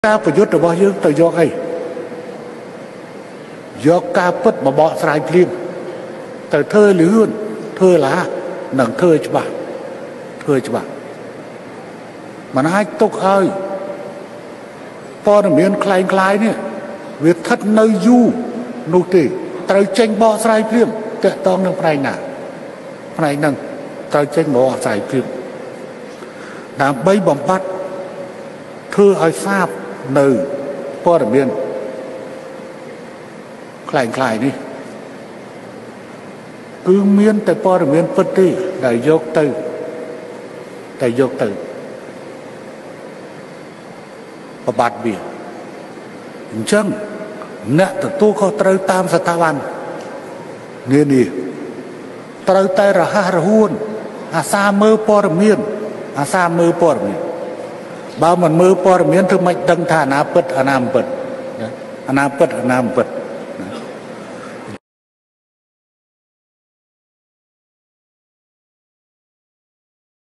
ការប្រយុទ្ធរបស់យើងទៅយកអីយកការពិតមកបកស្រាយភ្លាមទៅធ្វើលឿនធ្វើឡានឹងធ្វើច្បាស់មិនអាចទុកឲ្យព័ត៌មានคล้ายនេះវាស្ថិតនៅយូរនោះទេត្រូវចេញបកស្រាយភ្លាមតកតងនឹងផ្នែកណាផ្នែកហ្នឹងត្រូវចេញបកស្រាយភ្លាមដើម្បីបំបត្តិធ្វើឲ្យសាបនៅព័ត៌មានคล้ายនេះគឺមានតែព័ត៌មានពិតទេដែលយកទៅប្របាត់វាអញ្ចឹងអ្នកទទួលខុសត្រូវតាមស្ថាប័ននេះត្រូវតែរហ័សរហួនអាសាមើលព័ត៌មានបើមិនមើលព័ត៌មានធ្វើមិនដឹងថាអាណាពិតអាណាមិនពិត